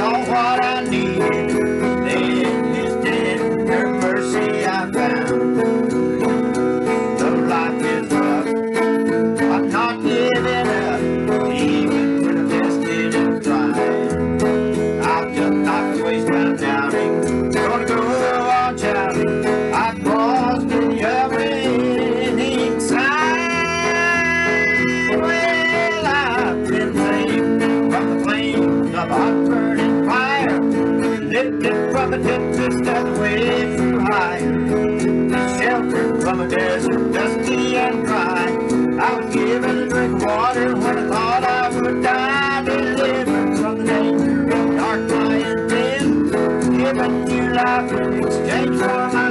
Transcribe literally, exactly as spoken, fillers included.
all what I needed. In His tender mercy I found. Though life is rough, I'm not giving up, even when I'm tested and tried. I've just not to waste time doubting, gonna go on shouting. I paused in your winning side. Well, I've been saved from the flames of a hot burning fire, lifted from a tempest and way through higher, sheltered from a desert dusty and dry. I was given a drink of water when I thought I would die, delivered from the danger of dark lying den, given new life in exchange for my